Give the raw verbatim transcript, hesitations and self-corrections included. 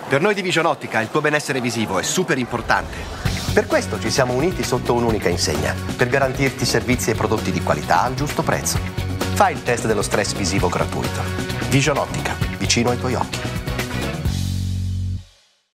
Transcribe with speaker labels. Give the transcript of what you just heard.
Speaker 1: Per noi di Vision Ottica il tuo benessere visivo è super importante.
Speaker 2: Per questo ci siamo uniti sotto un'unica insegna, per garantirti servizi e prodotti di qualità al giusto prezzo. Fai il test dello stress visivo gratuito. Vision Ottica, vicino ai tuoi occhi.